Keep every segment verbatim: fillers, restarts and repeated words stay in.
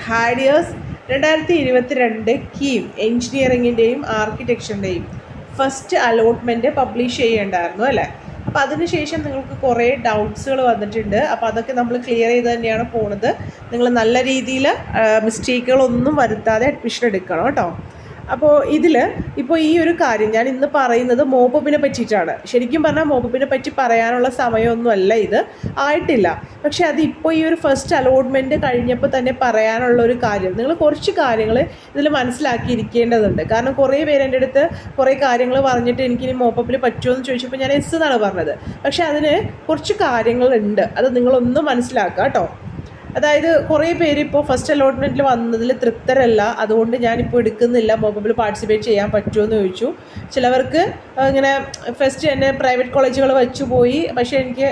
ഹാഡിയേഴ്സ് രണ്ടായിരത്തി ഇരുപത്തി രണ്ട് കീം എൻജിനീയറിങ്ങിൻ്റെയും ആർക്കിടെക്ചറിൻ്റെയും ഫസ്റ്റ് അലോട്ട്മെൻറ്റ് പബ്ലിഷ് ചെയ്യേണ്ടായിരുന്നു അല്ലേ. അപ്പോൾ അതിനുശേഷം നിങ്ങൾക്ക് കുറേ ഡൗട്ട്സുകൾ വന്നിട്ടുണ്ട്. അപ്പോൾ അതൊക്കെ നമ്മൾ ക്ലിയർ ചെയ്ത് തന്നെയാണ് പോണത്. നിങ്ങൾ നല്ല രീതിയിൽ മിസ്റ്റേക്കുകളൊന്നും വരുത്താതെ അഡ്മിഷൻ എടുക്കണം കേട്ടോ. അപ്പോൾ ഇതിൽ ഇപ്പോൾ ഈ ഒരു കാര്യം ഞാൻ ഇന്ന് പറയുന്നത് മോപ്പപ്പിനെ പറ്റിയിട്ടാണ്. ശരിക്കും പറഞ്ഞാൽ മോപ്പപ്പിനെ പറ്റി പറയാനുള്ള സമയമൊന്നുമല്ല, ഇത് ആയിട്ടില്ല. പക്ഷേ അത് ഇപ്പോൾ ഈ ഒരു ഫസ്റ്റ് അലോട്ട്മെൻറ്റ് കഴിഞ്ഞപ്പോൾ തന്നെ പറയാനുള്ള ഒരു കാര്യം, നിങ്ങൾ കുറച്ച് കാര്യങ്ങൾ ഇതിൽ മനസ്സിലാക്കിയിരിക്കേണ്ടതുണ്ട്. കാരണം കുറേ പേര് എൻ്റെ അടുത്ത് കുറേ കാര്യങ്ങൾ പറഞ്ഞിട്ട് എനിക്കിനി മോപ്പപ്പിൽ പറ്റുമോ എന്ന് ചോദിച്ചപ്പോൾ ഞാൻ എസ് എന്നാണ് പറഞ്ഞത്. പക്ഷേ അതിന് കുറച്ച് കാര്യങ്ങളുണ്ട്, അത് നിങ്ങളൊന്ന് മനസ്സിലാക്കുക കേട്ടോ. അതായത് കുറേ പേര് ഇപ്പോൾ ഫസ്റ്റ് അലോട്ട്മെൻറ്റിൽ വന്നതിൽ തൃപ്തരല്ല, അതുകൊണ്ട് ഞാനിപ്പോൾ എടുക്കുന്നില്ല, മോപ്പപ്പിൽ പാർട്ടിസിപ്പേറ്റ് ചെയ്യാൻ പറ്റുമോ എന്ന് ചോദിച്ചു. ചിലവർക്ക് ഇങ്ങനെ ഫസ്റ്റ് തന്നെ പ്രൈവറ്റ് കോളേജുകൾ വെച്ചു പോയി, പക്ഷേ എനിക്ക്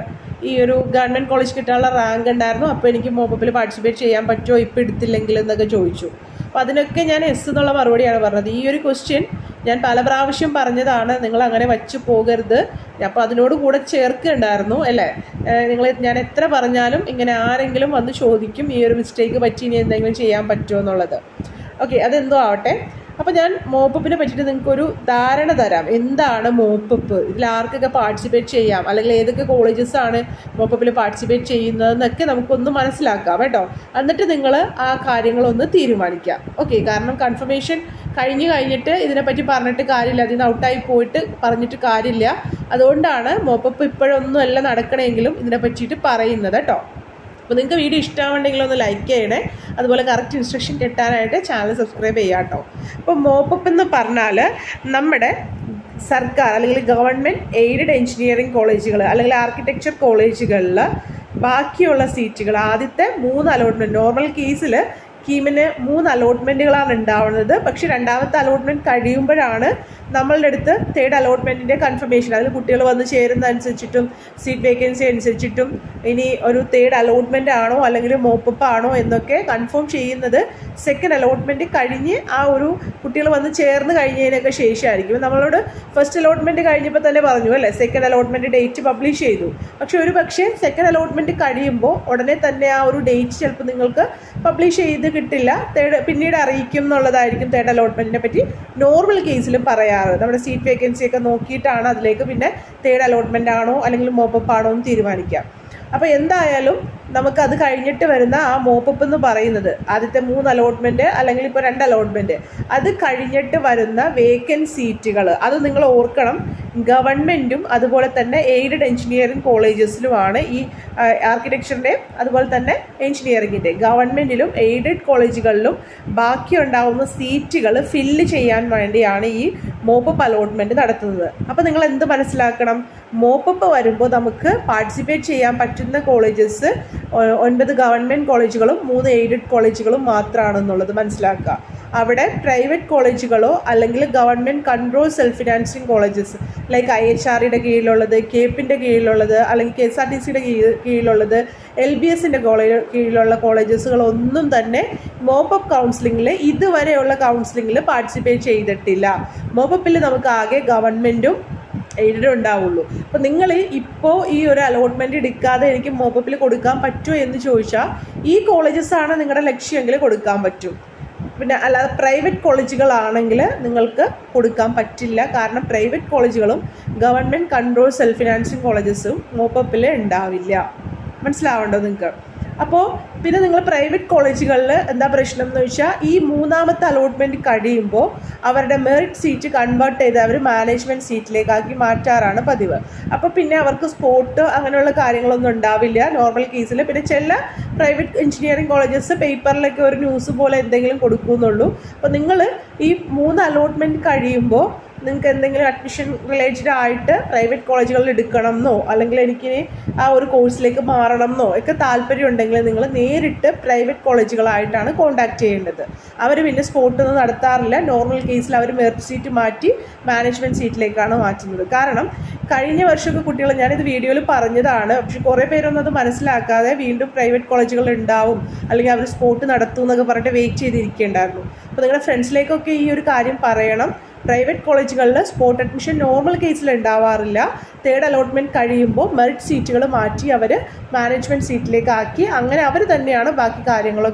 ഈ ഒരു ഗവൺമെൻറ് കോളേജ് കിട്ടാനുള്ള റാങ്ക് ഉണ്ടായിരുന്നു, അപ്പോൾ എനിക്ക് മോപ്പപ്പിൽ പാർട്ടിസിപ്പേറ്റ് ചെയ്യാൻ പറ്റുമോ ഇപ്പോൾ എടുത്തില്ലെങ്കിൽ എന്നൊക്കെ ചോദിച്ചു. അപ്പോൾ അതിനൊക്കെ ഞാൻ എസ് എന്നുള്ള മറുപടിയാണ് പറഞ്ഞത്. ഈ ഒരു ക്വസ്റ്റ്യൻ ഞാൻ പല പ്രാവശ്യം പറഞ്ഞതാണ്, നിങ്ങൾ അങ്ങനെ വച്ചു പോകരുത്. അപ്പോൾ അതിനോട് കൂടെ ചേർക്കുന്നുണ്ടായിരുന്നു അല്ലേ. നിങ്ങൾ ഞാൻ എത്ര പറഞ്ഞാലും ഇങ്ങനെ ആരെങ്കിലും വന്ന് ചോദിക്കും ഈ ഒരു മിസ്റ്റേക്ക് പറ്റി ഇനി എന്തെങ്കിലും ചെയ്യാൻ പറ്റുമോ എന്നുള്ളത്. ഓക്കെ, അതെന്തോ ആവട്ടെ. അപ്പോൾ ഞാൻ മോപ്പപ്പിനെ പറ്റിയിട്ട് നിങ്ങൾക്കൊരു ധാരണ തരാം. എന്താണ് മോപ്പപ്പ്, ഇതിൽ ആർക്കൊക്കെ പാർട്ടിസിപ്പേറ്റ് ചെയ്യാം, അല്ലെങ്കിൽ ഏതൊക്കെ കോളേജസാണ് മോപ്പപ്പിൽ പാർട്ടിസിപ്പേറ്റ് ചെയ്യുന്നതെന്നൊക്കെ നമുക്കൊന്ന് മനസ്സിലാക്കാം കേട്ടോ. എന്നിട്ട് നിങ്ങൾ ആ കാര്യങ്ങളൊന്ന് തീരുമാനിക്കാം. ഓക്കെ, കാരണം കൺഫർമേഷൻ കഴിഞ്ഞ് കഴിഞ്ഞിട്ട് ഇതിനെപ്പറ്റി പറഞ്ഞിട്ട് കാര്യമില്ല, അതിൽ നിന്ന് ഔട്ടായി പോയിട്ട് പറഞ്ഞിട്ട് കാര്യമില്ല. അതുകൊണ്ടാണ് മോപ്പപ്പ് ഇപ്പോഴൊന്നുമല്ല നടക്കണമെങ്കിലും ഇതിനെ പറ്റിയിട്ട് പറയുന്നത് കേട്ടോ. അപ്പോൾ നിങ്ങൾക്ക് വീഡിയോ ഇഷ്ടമാവുണ്ടെങ്കിൽ ഒന്ന് ലൈക്ക് ചെയ്യണേ. അതുപോലെ കറക്റ്റ് ഇൻസ്ട്രക്ഷൻ കിട്ടാനായിട്ട് ചാനൽ സബ്സ്ക്രൈബ് ചെയ്യാം കേട്ടോ. അപ്പോൾ മോപ്പപ്പ് എന്ന് പറഞ്ഞാൽ നമ്മുടെ സർക്കാർ അല്ലെങ്കിൽ ഗവൺമെൻറ് എയ്ഡഡ് എഞ്ചിനീയറിംഗ് കോളേജുകൾ അല്ലെങ്കിൽ ആർക്കിടെക്ചർ കോളേജുകളിൽ ബാക്കിയുള്ള സീറ്റുകൾ ആദ്യത്തെ മൂന്ന് അലോട്ട്മെൻറ്റ്, നോർമൽ കേസിൽ കീമിന് മൂന്ന് അലോട്ട്മെൻറ്റുകളാണ് ഉണ്ടാവുന്നത്. പക്ഷേ രണ്ടാമത്തെ അലോട്ട്മെൻറ്റ് കഴിയുമ്പോഴാണ് നമ്മളുടെ അടുത്ത് തേർഡ് അലോട്ട്മെൻറ്റിൻ്റെ കൺഫർമേഷൻ, അതിൽ കുട്ടികൾ വന്ന് ചേരുന്നതനുസരിച്ചിട്ടും സീറ്റ് വേക്കൻസി അനുസരിച്ചിട്ടും ഇനി ഒരു തേർഡ് അലോട്ട്മെൻ്റ് ആണോ അല്ലെങ്കിൽ മോപ്പപ്പ് ആണോ എന്നൊക്കെ കൺഫേം ചെയ്യുന്നത് സെക്കൻഡ് അലോട്ട്മെൻറ്റ് കഴിഞ്ഞ് ആ ഒരു കുട്ടികൾ വന്ന് ചേർന്ന് കഴിഞ്ഞതിനൊക്കെ ശേഷമായിരിക്കും. നമ്മളോട് ഫസ്റ്റ് അലോട്ട്മെൻറ്റ് കഴിഞ്ഞപ്പോൾ തന്നെ പറഞ്ഞു അല്ലേ, സെക്കൻഡ് അലോട്ട്മെൻറ്റ് ഡേറ്റ് പബ്ലിഷ് ചെയ്തു. പക്ഷേ ഒരു പക്ഷേ സെക്കൻഡ് അലോട്ട്മെൻറ്റ് കഴിയുമ്പോൾ ഉടനെ തന്നെ ആ ഒരു ഡേറ്റ് ചിലപ്പോൾ നിങ്ങൾക്ക് പബ്ലിഷ് ചെയ്ത് കിട്ടില്ല, തേർഡ് പിന്നീട് അറിയിക്കും എന്നുള്ളതായിരിക്കും തേർഡ് അലോട്ട്മെൻറ്റിനെ പറ്റി നോർമൽ കേസിലും പറയാറ്. നമ്മുടെ സീറ്റ് വേക്കൻസി ഒക്കെ നോക്കിയിട്ടാണ് അതിലേക്ക് പിന്നെ തേർഡ് അലോട്ട്മെൻ്റ് ആണോ അല്ലെങ്കിൽ മോപ്പപ്പ് ആണോ എന്ന് തീരുമാനിക്കാം. അപ്പോൾ എന്തായാലും നമുക്കത് കഴിഞ്ഞിട്ട് വരുന്ന ആ മോപ്പപ്പ് എന്ന് പറയുന്നത് ആദ്യത്തെ മൂന്ന് അലോട്ട്മെൻറ്റ് അല്ലെങ്കിൽ ഇപ്പോൾ രണ്ട് അലോട്ട്മെൻറ്റ്, അത് കഴിഞ്ഞിട്ട് വരുന്ന വേക്കൻറ്റ് സീറ്റുകൾ അത് നിങ്ങൾ ഓർക്കണം. ഗവൺമെൻറ്റും അതുപോലെ തന്നെ എയ്ഡഡ് എഞ്ചിനീയറിംഗ് കോളേജസിലുമാണ് ഈ ആർക്കിടെക്ചറിൻ്റെയും അതുപോലെ തന്നെ എഞ്ചിനീയറിങ്ങിൻ്റെ ഗവൺമെൻറ്റിലും എയ്ഡഡ് കോളേജുകളിലും ബാക്കി ഉണ്ടാകുന്ന സീറ്റുകൾ ഫില്ല് ചെയ്യാൻ വേണ്ടിയാണ് ഈ മോപ്പപ്പ് അലോട്ട്മെൻറ്റ് നടത്തുന്നത്. അപ്പോൾ നിങ്ങൾ എന്ത് മനസ്സിലാക്കണം, മോപ്പപ്പ് വരുമ്പോൾ നമുക്ക് പാർട്ടിസിപ്പേറ്റ് ചെയ്യാൻ പറ്റുന്ന കോളേജസ് ഒൻപത് ഗവൺമെൻറ് കോളേജുകളും മൂന്ന് എയ്ഡഡ് കോളേജുകളും മാത്രമാണെന്നുള്ളത് മനസ്സിലാക്കുക. അവിടെ പ്രൈവറ്റ് കോളേജുകളോ അല്ലെങ്കിൽ government control self financing colleges like I H ആറിയുടെ കീഴിലുള്ളത്, കേപ്പിൻ്റെ കീഴിലുള്ളത്, അല്ലെങ്കിൽ കെ എസ് ആർ ടി സിയുടെ കീഴിലുള്ളത്, എൽ ബി എസിൻ്റെ കോളേജ് കീഴിലുള്ള കോളേജസുകളൊന്നും തന്നെ മോപ്പപ്പ് കൗൺസിലിങ്ങിൽ ഇതുവരെയുള്ള കൗൺസിലിങ്ങിൽ പാർട്ടിസിപ്പേറ്റ് ചെയ്തിട്ടില്ല. മോപ്പപ്പിൽ നമുക്ക് ആകെ ഗവൺമെൻറ്റും എയ്ഡഡ് ഉണ്ടാവുള്ളൂ. അപ്പോൾ നിങ്ങൾ ഇപ്പോൾ ഈ ഒരു അലോട്ട്മെൻറ്റ് എടുക്കാതെ എനിക്ക് മോപ്പപ്പിൽ കൊടുക്കാൻ പറ്റുമോ എന്ന് ചോദിച്ചാൽ ഈ കോളേജസാണ് നിങ്ങളുടെ ലക്ഷ്യമെങ്കിൽ കൊടുക്കാൻ പറ്റും. പിന്നെ അല്ലാതെ പ്രൈവറ്റ് കോളേജുകളാണെങ്കിൽ നിങ്ങൾക്ക് കൊടുക്കാൻ പറ്റില്ല. കാരണം പ്രൈവറ്റ് കോളേജുകളും ഗവൺമെൻറ് കൺട്രോൾ സെൽഫ് ഫിനാൻസിങ് കോളേജസും മോപ്പപ്പിൽ ഉണ്ടാവില്ല. മനസ്സിലാവണ്ടോ നിങ്ങൾക്ക്? അപ്പോൾ പിന്നെ നിങ്ങൾ പ്രൈവറ്റ് കോളേജുകളിൽ എന്താ പ്രശ്നം എന്ന് വെച്ചാൽ ഈ മൂന്നാമത്തെ അലോട്ട്മെൻറ്റ് കഴിയുമ്പോൾ അവരുടെ മെറിറ്റ് സീറ്റ് കൺവേർട്ട് ചെയ്ത് അവർ മാനേജ്മെൻറ്റ് സീറ്റിലേക്കാക്കി മാറ്റാറാണ് പതിവ്. അപ്പോൾ പിന്നെ അവർക്ക് സ്പോട്ട് അങ്ങനെയുള്ള കാര്യങ്ങളൊന്നും ഉണ്ടാവില്ല നോർമൽ കേസിൽ. പിന്നെ ചില പ്രൈവറ്റ് എഞ്ചിനീയറിംഗ് കോളേജസ് പേപ്പറിലൊക്കെ ഒരു ന്യൂസ് പോലെ എന്തെങ്കിലും കൊടുക്കുന്നുള്ളൂ. അപ്പോൾ നിങ്ങൾ ഈ മൂന്ന് അലോട്ട്മെൻറ്റ് കഴിയുമ്പോൾ നിങ്ങൾക്ക് എന്തെങ്കിലും അഡ്മിഷൻ റിലേറ്റഡ് ആയിട്ട് പ്രൈവറ്റ് കോളേജുകളിൽ എടുക്കണം എന്നോ അല്ലെങ്കിൽ എനിക്കിനി ആ ഒരു കോഴ്സിലേക്ക് മാറണം എന്നോ ഒക്കെ താല്പര്യം ഉണ്ടെങ്കിൽ നിങ്ങൾ നേരിട്ട് പ്രൈവറ്റ് കോളേജുകളായിട്ടാണ് കോൺടാക്ട് ചെയ്യേണ്ടത്. അവർ പിന്നെ സ്പോട്ടൊന്നും നടത്താറില്ല. നോർമൽ കേസിൽ അവർ മെറിറ്റ് സീറ്റ് മാറ്റി മാനേജ്മെൻറ്റ് സീറ്റിലേക്കാണ് മാറ്റുന്നത്. കാരണം കഴിഞ്ഞ വർഷമൊക്കെ കുട്ടികൾ, ഞാനിത് വീഡിയോയിൽ പറഞ്ഞതാണ്, പക്ഷെ കുറേ പേരൊന്നും അത് മനസ്സിലാക്കാതെ വീണ്ടും പ്രൈവറ്റ് കോളേജുകൾ ഉണ്ടാവും അല്ലെങ്കിൽ അവർ സ്പോട്ട് നടത്തും എന്നൊക്കെ പറഞ്ഞിട്ട് വെയിറ്റ് ചെയ്തിരിക്കുകയുണ്ടായിരുന്നു. അപ്പോൾ നിങ്ങളുടെ ഫ്രണ്ട്സിലേക്കൊക്കെ ഈ ഒരു കാര്യം പറയണം. പ്രൈവറ്റ് കോളേജുകളിൽ സ്പോട്ട് അഡ്മിഷൻ നോർമൽ കേസിൽ ഉണ്ടാവാറില്ല. തേർഡ് അലോട്ട്മെൻറ്റ് കഴിയുമ്പോൾ മെറിറ്റ് സീറ്റുകൾ മാറ്റി അവർ മാനേജ്മെൻറ്റ് സീറ്റിലേക്ക് ആക്കി അങ്ങനെ അവർ തന്നെയാണ് ബാക്കി കാര്യങ്ങളൊക്കെ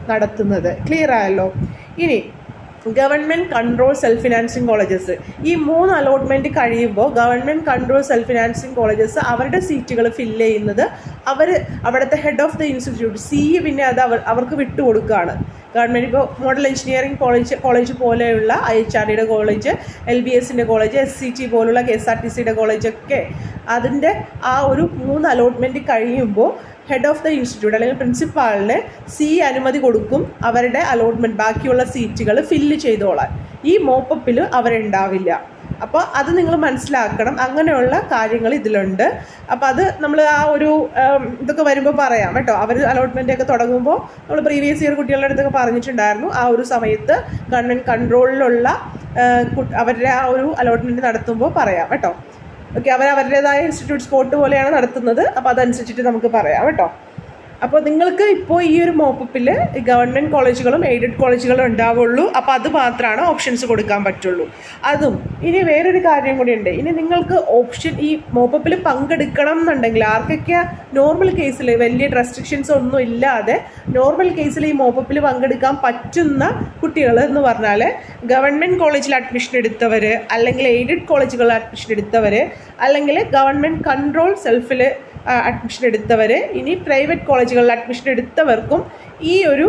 നടത്തുന്നത്. ക്ലിയർ ആയല്ലോ? ഇനി government control self financing colleges, ഈ മൂന്ന് അലോട്ട്മെൻറ്റ് കഴിയുമ്പോൾ government control self financing colleges അവരുടെ സീറ്റുകൾ ഫില്ല് ചെയ്യുന്നത് അവർ അവിടുത്തെ ഹെഡ് ഓഫ് ദി ഇൻസ്റ്റിറ്റ്യൂട്ട് സി പിന്നെ അത് അവർ അവർക്ക് വിട്ടുകൊടുക്കുകയാണ്. ഗവൺമെൻറ് ഇപ്പോൾ മോഡൽ എഞ്ചിനീയറിംഗ് കോളേജ് കോളേജ് പോലെയുള്ള ഐ എച്ച് ആർ ഡിയുടെ കോളേജ്, എൽ ബി എസിൻ്റെ കോളേജ്, എസ് സി ടി പോലുള്ള കെ എസ് ആർ ടി സിയുടെ കോളേജൊക്കെ അതിൻ്റെ ആ ഒരു മൂന്ന് അലോട്ട്മെൻറ്റ് കഴിയുമ്പോൾ ഹെഡ് ഓഫ് ദ ഇൻസ്റ്റിറ്റ്യൂട്ട് അല്ലെങ്കിൽ പ്രിൻസിപ്പാളിന് സി അനുമതി കൊടുക്കും അവരുടെ അലോട്ട്മെൻറ്റ് ബാക്കിയുള്ള സീറ്റുകൾ ഫില്ല് ചെയ്തോളാൻ. ഈ മോപ്പപ്പിൽ അവരുണ്ടാവില്ല. അപ്പോൾ അത് നിങ്ങൾ മനസ്സിലാക്കണം. അങ്ങനെയുള്ള കാര്യങ്ങൾ ഇതിലുണ്ട്. അപ്പോൾ അത് നമ്മൾ ആ ഒരു ഇതൊക്കെ വരുമ്പോൾ പറയാം കേട്ടോ. അവർ അലോട്ട്മെൻ്റ് ഒക്കെ തുടങ്ങുമ്പോൾ നമ്മൾ പ്രീവിയസ് ഇയർ കുട്ടികളുടെ അടുത്തൊക്കെ പറഞ്ഞിട്ടുണ്ടായിരുന്നു. ആ ഒരു സമയത്ത് ഗവൺമെൻറ് കൺട്രോളിലുള്ള അവരുടെ ആ ഒരു അലോട്ട്മെൻറ്റ് നടത്തുമ്പോൾ പറയാം കേട്ടോ. ഓക്കെ, അവർ അവരുടേതായ ഇൻസ്റ്റിറ്റ്യൂട്ട് സ്പോട്ട് പോലെയാണ് നടത്തുന്നത്. അപ്പോൾ അതനുസരിച്ചിട്ട് നമുക്ക് പറയാം കേട്ടോ. അപ്പോൾ നിങ്ങൾക്ക് ഇപ്പോൾ ഈ ഒരു മോപ്പപ്പിൽ ഗവൺമെൻറ് കോളേജുകളും എയ്ഡഡ് കോളേജുകളും ഉണ്ടാവുള്ളൂ. അപ്പോൾ അത് മാത്രമാണ് ഓപ്ഷൻസ് കൊടുക്കാൻ പറ്റുള്ളൂ. അതും ഇനി വേറൊരു കാര്യം കൂടി ഉണ്ട്. ഇനി നിങ്ങൾക്ക് ഓപ്ഷൻ ഈ മോപ്പപ്പിൽ പങ്കെടുക്കണം എന്നുണ്ടെങ്കിൽ ആർക്കൊക്കെ നോർമൽ കേസിൽ വലിയ റെസ്ട്രിക്ഷൻസ് ഒന്നും ഇല്ലാതെ നോർമൽ കേസിൽ ഈ മോപ്പപ്പിൽ പങ്കെടുക്കാൻ പറ്റുന്ന കുട്ടികൾ എന്ന് പറഞ്ഞാൽ ഗവൺമെൻറ് കോളേജിൽ അഡ്മിഷൻ എടുത്തവർ, അല്ലെങ്കിൽ എയ്ഡഡ് കോളേജുകളിൽ അഡ്മിഷൻ എടുത്തവർ, അല്ലെങ്കിൽ ഗവൺമെൻറ് കൺട്രോൾ സെൽഫിൽ അഡ്മിഷൻ എടുത്തവർ, ഇനി പ്രൈവറ്റ് കോളേജുകളിൽ അഡ്മിഷൻ എടുത്തവർക്കും ഈ ഒരു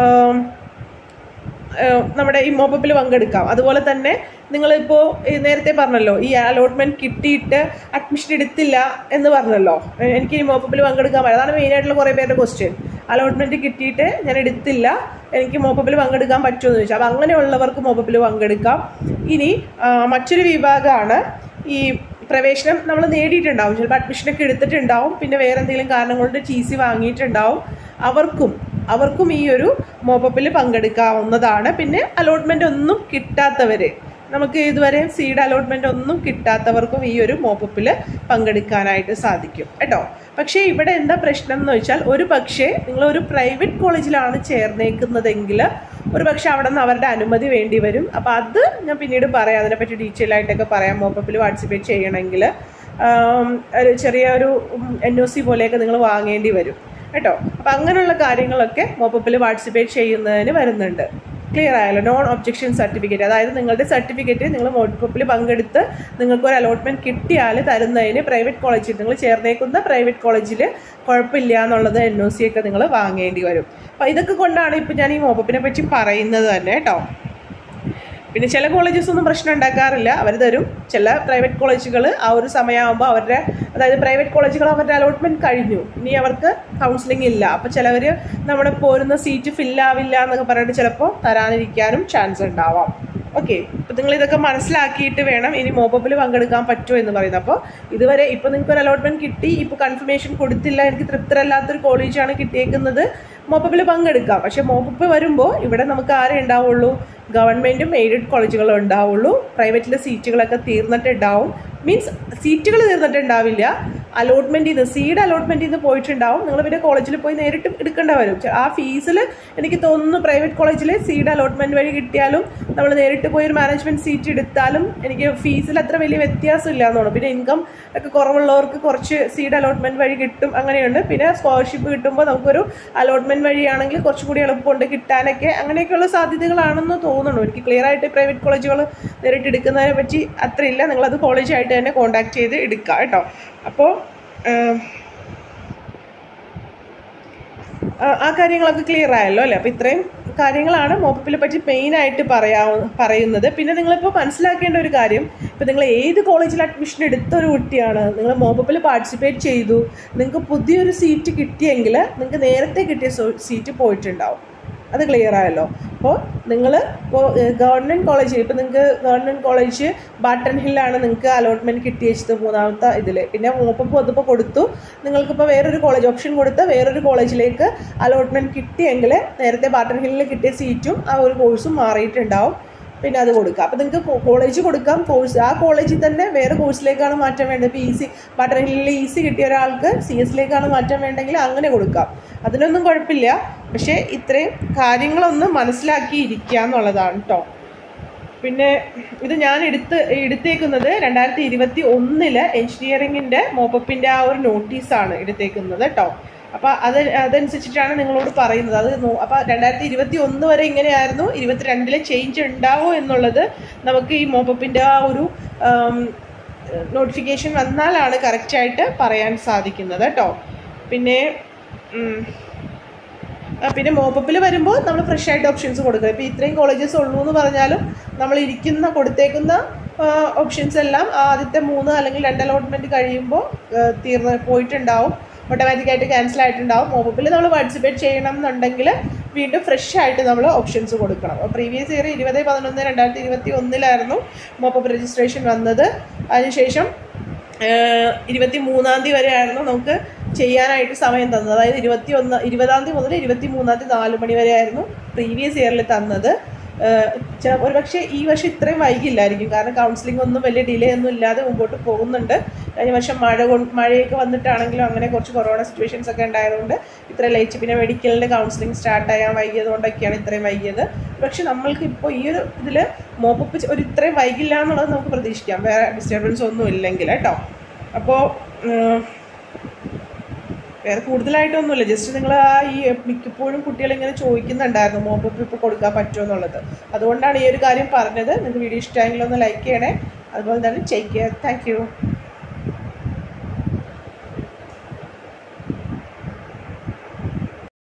നമ്മുടെ ഈ മോപ്പപ്പിൽ പങ്കെടുക്കാം. അതുപോലെ തന്നെ നിങ്ങളിപ്പോൾ നേരത്തെ പറഞ്ഞല്ലോ ഈ അലോട്ട്മെൻറ്റ് കിട്ടിയിട്ട് അഡ്മിഷൻ എടുത്തില്ല എന്ന് പറഞ്ഞല്ലോ, എനിക്ക് ഈ മോപ്പപ്പിൽ പങ്കെടുക്കാൻ പറ്റും. അതാണ് മെയിനായിട്ടുള്ള കുറേ പേരുടെ ക്വസ്റ്റ്യൻ. അലോട്ട്മെൻറ്റ് കിട്ടിയിട്ട് ഞാൻ എടുത്തില്ല, എനിക്ക് മോപ്പപ്പിൽ പങ്കെടുക്കാൻ പറ്റുമെന്ന് ചോദിച്ചാൽ. അപ്പോൾ അങ്ങനെയുള്ളവർക്ക് മോപ്പപ്പിൽ പങ്കെടുക്കാം. ഇനി മറ്റൊരു വിഭാഗമാണ് ഈ പ്രവേശനം നമ്മൾ നേടിയിട്ടുണ്ടാവും, ചിലപ്പോൾ അഡ്മിഷനൊക്കെ എടുത്തിട്ടുണ്ടാവും, പിന്നെ വേറെ എന്തെങ്കിലും കാരണം കൊണ്ട് ടി സി വാങ്ങിയിട്ടുണ്ടാവും. അവർക്കും അവർക്കും ഈ ഒരു മോപ്പപ്പിൽ പങ്കെടുക്കാവുന്നതാണ്. പിന്നെ അലോട്ട്മെൻ്റ് ഒന്നും കിട്ടാത്തവർ, നമുക്ക് ഇതുവരെ സീഡ് അലോട്ട്മെൻ്റ് ഒന്നും കിട്ടാത്തവർക്കും ഈ ഒരു മോപ്പപ്പിൽ പങ്കെടുക്കാനായിട്ട് സാധിക്കും കേട്ടോ. പക്ഷേ ഇവിടെ എന്താ പ്രശ്നം എന്ന് വെച്ചാൽ, ഒരു പക്ഷേ നിങ്ങളൊരു പ്രൈവറ്റ് കോളേജിലാണ് ചേർന്നേക്കുന്നതെങ്കിൽ ഒരു പക്ഷേ അവിടെ നിന്ന് അവരുടെ അനുമതി വേണ്ടി വരും. അപ്പോൾ അത് ഞാൻ പിന്നീട് പറയാം, അതിനെപ്പറ്റി ഡീറ്റെയിൽ ആയിട്ടൊക്കെ പറയാം. മോപ്പപ്പിൽ പാർട്ടിസിപ്പേറ്റ് ചെയ്യണമെങ്കിൽ ഒരു ചെറിയ ഒരു എൻ ഒ സി പോലെയൊക്കെ നിങ്ങൾ വാങ്ങേണ്ടി വരും കേട്ടോ. അപ്പോൾ അങ്ങനെയുള്ള കാര്യങ്ങളൊക്കെ മോപ്പപ്പിൽ പാർട്ടിസിപ്പേറ്റ് ചെയ്യുന്നതിന് വരുന്നുണ്ട്. ക്ലിയർ ആയല്ലോ? നോൺ ഒബ്ജക്ഷൻ സർട്ടിഫിക്കറ്റ്, അതായത് നിങ്ങളുടെ സർട്ടിഫിക്കറ്റ് നിങ്ങൾ മോപ്പപ്പിൽ പങ്കെടുത്ത് നിങ്ങൾക്ക് ഒരു അലോട്ട്മെൻറ്റ് കിട്ടിയാൽ തരുന്നതിന് പ്രൈവറ്റ് കോളേജിൽ നിങ്ങൾ ചേർന്നേക്കുന്ന പ്രൈവറ്റ് കോളേജിൽ കുഴപ്പമില്ല എന്നുള്ളത് എൻ ഒ സി ഒക്കെ നിങ്ങൾ വാങ്ങേണ്ടി വരും. അപ്പോൾ ഇതൊക്കെ കൊണ്ടാണ് ഇപ്പോൾ ഞാൻ ഈ മോപ്പപ്പിനെ പറ്റി പറയുന്നത് തന്നെ കേട്ടോ. പിന്നെ ചില കോളേജസ് ഒന്നും പ്രശ്നം ഉണ്ടാക്കാറില്ല, അവർ തരും. ചില പ്രൈവറ്റ് കോളേജുകൾ ആ ഒരു സമയമാകുമ്പോൾ അവരുടെ, അതായത് പ്രൈവറ്റ് കോളേജുകൾ അവരുടെ അലോട്ട്മെൻറ്റ് കഴിഞ്ഞു, ഇനി അവർക്ക് കൗൺസിലിംഗ് ഇല്ല, അപ്പോൾ ചിലവർ നമ്മുടെ പോരുന്ന സീറ്റ് ഫില്ലാവില്ല എന്നൊക്കെ പറഞ്ഞിട്ട് ചിലപ്പോൾ തരാനിരിക്കാനും ചാൻസ് ഉണ്ടാവാം. ഓക്കെ, അപ്പോൾ നിങ്ങൾ ഇതൊക്കെ മനസ്സിലാക്കിയിട്ട് വേണം ഇനി മോപ്പപ്പിൽ പങ്കെടുക്കാൻ പറ്റുമോ എന്ന് പറയുന്നത്. അപ്പോൾ ഇതുവരെ ഇപ്പോൾ നിങ്ങൾക്ക് ഒരു അലോട്ട്മെൻറ്റ് കിട്ടി, ഇപ്പോൾ കൺഫർമേഷൻ കൊടുത്തില്ല, എനിക്ക് തൃപ്തരല്ലാത്തൊരു കോളേജാണ് കിട്ടിയേക്കുന്നത്, മോപ്പപ്പിൽ പങ്കെടുക്കാം. പക്ഷേ മോപ്പപ്പ് വരുമ്പോൾ ഇവിടെ നമുക്ക് ആരേ ഉണ്ടാവുള്ളൂ? ഗവൺമെൻറ്റും എയ്ഡഡ് കോളേജുകളും ഉണ്ടാവുള്ളൂ. പ്രൈവറ്റിലെ സീറ്റുകളൊക്കെ തീർന്നിട്ടുണ്ടാവും. മീൻസ് സീറ്റുകൾ തീർന്നിട്ടുണ്ടാവില്ല, അലോട്ട്മെൻറ്റിൽ നിന്ന് സീഡ് അലോട്ട്മെൻറ്റിൽ നിന്ന് പോയിട്ടുണ്ടാവും. നിങ്ങൾ പിന്നെ കോളേജിൽ പോയി നേരിട്ട് എടുക്കേണ്ട വരും. ആ ഫീസിൽ എനിക്ക് തോന്നുന്നു പ്രൈവറ്റ് കോളേജിൽ സീഡ് അലോട്ട്മെൻറ്റ് വഴി കിട്ടിയാലും നമ്മൾ നേരിട്ട് പോയി ഒരു മാനേജ്മെൻറ്റ് സീറ്റ് എടുത്താലും എനിക്ക് ഫീസിൽ അത്ര വലിയ വ്യത്യാസമില്ല എന്ന് തോന്നുന്നു. പിന്നെ ഇൻകം ഒക്കെ കുറവുള്ളവർക്ക് കുറച്ച് സീഡ് അലോട്ട്മെൻറ്റ് വഴി കിട്ടും, അങ്ങനെയുണ്ട്. പിന്നെ സ്കോളർഷിപ്പ് കിട്ടുമ്പോൾ നമുക്കൊരു അലോട്ട്മെൻറ്റ് വഴിയാണെങ്കിൽ കുറച്ചും കൂടി എളുപ്പമുണ്ട് കിട്ടാനൊക്കെ. അങ്ങനെയൊക്കെയുള്ള സാധ്യതകളാണെന്ന് തോന്നുന്നു. എനിക്ക് ക്ലിയർ ആയിട്ട് പ്രൈവറ്റ് കോളേജുകൾ നേരിട്ട് എടുക്കുന്നതിനെ പറ്റി അത്രയില്ല. നിങ്ങളത് കോളേജായിട്ട് തന്നെ കോൺടാക്ട് ചെയ്ത് എടുക്കുക കേട്ടോ. അപ്പോൾ ആ കാര്യങ്ങളൊക്കെ ക്ലിയർ ആയല്ലോ അല്ലേ? അപ്പോൾ ഇത്രയും കാര്യങ്ങളാണ് മോപ്പപ്പിനെ പറ്റി മെയിനായിട്ട് പറയാ പറയുന്നത്. പിന്നെ നിങ്ങളിപ്പോൾ മനസ്സിലാക്കേണ്ട ഒരു കാര്യം, ഇപ്പോൾ നിങ്ങൾ ഏത് കോളേജിൽ അഡ്മിഷൻ എടുത്ത ഒരു കുട്ടിയാണ്, നിങ്ങൾ മോപ്പപ്പിൽ പാർട്ടിസിപ്പേറ്റ് ചെയ്തു, നിങ്ങൾക്ക് പുതിയൊരു സീറ്റ് കിട്ടിയെങ്കിൽ നിങ്ങൾക്ക് നേരത്തെ കിട്ടിയ സീറ്റ് പോയിട്ടുണ്ടാവും. അത് ക്ലിയർ ആയല്ലോ? അപ്പോൾ നിങ്ങൾ ഇപ്പോൾ ഗവൺമെൻറ് കോളേജ്, ഇപ്പോൾ നിങ്ങൾക്ക് ഗവൺമെൻറ് കോളേജ് ബാട്ടൺ ഹില്ലാണ് നിങ്ങൾക്ക് അലോട്ട്മെൻറ്റ് കിട്ടി വെച്ചത് മൂന്നാമത്തെ ഇതിൽ. പിന്നെ മോപ്പപ്പ് അതിപ്പോൾ കൊടുത്തു, നിങ്ങൾക്കിപ്പോൾ വേറൊരു കോളേജ് ഓപ്ഷൻ കൊടുത്ത് വേറൊരു കോളേജിലേക്ക് അലോട്ട്മെൻറ്റ് കിട്ടിയെങ്കിൽ നേരത്തെ ബാട്ടൺ ഹില്ലിൽ കിട്ടിയ സീറ്റും ആ ഒരു കോഴ്സും മാറിയിട്ടുണ്ടാവും. പിന്നെ അത് കൊടുക്കാം. അപ്പോൾ നിങ്ങൾക്ക് കോളേജ് കൊടുക്കാം, കോഴ്സ് ആ കോളേജിൽ തന്നെ വേറെ കോഴ്സിലേക്കാണ് മാറ്റം വേണ്ടത്. ഇപ്പോൾ ഈസി ബാട്ടൺ ഹില്ലിൽ ഈസി കിട്ടിയ ഒരാൾക്ക് സി എസിലേക്കാണ് മാറ്റം വേണ്ടെങ്കിൽ അങ്ങനെ കൊടുക്കാം, അതിനൊന്നും കുഴപ്പമില്ല. പക്ഷേ ഇത്രയും കാര്യങ്ങളൊന്ന് മനസ്സിലാക്കിയിരിക്കുക എന്നുള്ളതാണ് കേട്ടോ. പിന്നെ ഇത് ഞാൻ എടുത്ത് എടുത്തേക്കുന്നത് രണ്ടായിരത്തി ഇരുപത്തി ഒന്നില് എഞ്ചിനീയറിങ്ങിൻ്റെ മോപ്പപ്പിൻ്റെ ആ ഒരു നോട്ടീസാണ് എടുത്തേക്കുന്നത് കേട്ടോ. അപ്പോൾ അത് അതനുസരിച്ചിട്ടാണ് നിങ്ങളോട് പറയുന്നത്. അത് അപ്പോൾ രണ്ടായിരത്തി ഇരുപത്തി ഒന്ന് വരെ ഇങ്ങനെയായിരുന്നു, ഇരുപത്തിരണ്ടിലെ ചേഞ്ച് ഉണ്ടാവോ എന്നുള്ളത് നമുക്ക് ഈ മോപ്പപ്പിൻ്റെ ആ ഒരു നോട്ടിഫിക്കേഷൻ വന്നാലാണ് കറക്റ്റായിട്ട് പറയാൻ സാധിക്കുന്നത് കേട്ടോ. പിന്നെ പിന്നെ മോപ്പപ്പിൽ വരുമ്പോൾ നമ്മൾ ഫ്രഷ് ആയിട്ട് ഓപ്ഷൻസ് കൊടുക്കുക. ഇപ്പോൾ ഇത്രയും കോളേജസ് ഉള്ളൂ എന്ന് പറഞ്ഞാലും നമ്മൾ ഇരിക്കുന്ന കൊടുത്തേക്കുന്ന ഓപ്ഷൻസ് എല്ലാം ആദ്യത്തെ മൂന്ന് അല്ലെങ്കിൽ രണ്ട് അലോട്ട്മെൻറ്റ് കഴിയുമ്പോൾ തീർന്ന് പോയിട്ടുണ്ടാവും, ഓട്ടോമാറ്റിക്കായിട്ട് ക്യാൻസൽ ആയിട്ടുണ്ടാവും. മോപ്പപ്പിൽ നമ്മൾ പാർട്ടിസിപ്പേറ്റ് ചെയ്യണം എന്നുണ്ടെങ്കിൽ വീണ്ടും ഫ്രഷ് ആയിട്ട് നമ്മൾ ഓപ്ഷൻസ് കൊടുക്കണം. പ്രീവിയസ് ഇയർ ഇരുപത് പതിനൊന്ന് രണ്ടായിരത്തി ഇരുപത്തി ഒന്നിലായിരുന്നു മോപ്പപ്പ് രജിസ്ട്രേഷൻ വന്നത്. അതിനുശേഷം ഇരുപത്തി മൂന്നാം തീയതി വരെ ആയിരുന്നു നമുക്ക് ചെയ്യാനായിട്ട് സമയം തന്നത്. അതായത് ഇരുപത്തി ഒന്ന് ഇരുപതാം തീയതി മുതൽ ഇരുപത്തി മൂന്നാം തീയതി നാല് മണി വരെ ആയിരുന്നു പ്രീവിയസ് ഇയറിൽ തന്നത്. ഒരു പക്ഷേ ഈ വർഷം ഇത്രയും വൈകില്ലായിരിക്കും, കാരണം കൗൺസിലിംഗ് ഒന്നും വലിയ ഡിലേ ഒന്നും ഇല്ലാതെ മുമ്പോട്ട് പോകുന്നുണ്ട്. കഴിഞ്ഞ വർഷം മഴ കൊണ്ട് മഴയൊക്കെ വന്നിട്ടാണെങ്കിലും അങ്ങനെ കുറച്ച് കൊറോണ സിറ്റുവേഷൻസ് ഒക്കെ ഉണ്ടായതുകൊണ്ട് ഇത്ര ലേറ്റ്. പിന്നെ മെഡിക്കലിൻ്റെ കൗൺസിലിംഗ് സ്റ്റാർട്ട് ചെയ്യാൻ വൈകിയത് കൊണ്ടൊക്കെയാണ് ഇത്രയും വൈകിയത്. പക്ഷെ നമ്മൾക്ക് ഇപ്പോൾ ഈ ഒരു ഇതിൽ മോപ്പപ്പ് ഒരു ഇത്രയും വൈകില്ല എന്നുള്ളത് നമുക്ക് പ്രതീക്ഷിക്കാം, വേറെ ഡിസ്റ്റർബൻസ് ഒന്നും ഇല്ലെങ്കിൽ കേട്ടോ. അപ്പോൾ വേറെ കൂടുതലായിട്ടൊന്നുമില്ല, ജസ്റ്റ് നിങ്ങൾ ആ ഈ മിക്കപ്പോഴും കുട്ടികളിങ്ങനെ ചോദിക്കുന്നുണ്ടായിരുന്നു മോപ്പപ്പ് ഇപ്പോൾ കൊടുക്കാൻ പറ്റുമോ എന്നുള്ളത്. അതുകൊണ്ടാണ് ഈ ഒരു കാര്യം പറഞ്ഞത്. നിങ്ങൾക്ക് വീഡിയോ ഇഷ്ടമായെങ്കിൽ ഒന്ന് ലൈക്ക് ചെയ്യണേ, അതുപോലെ തന്നെ ടേക്ക് കെയർ. Thank you.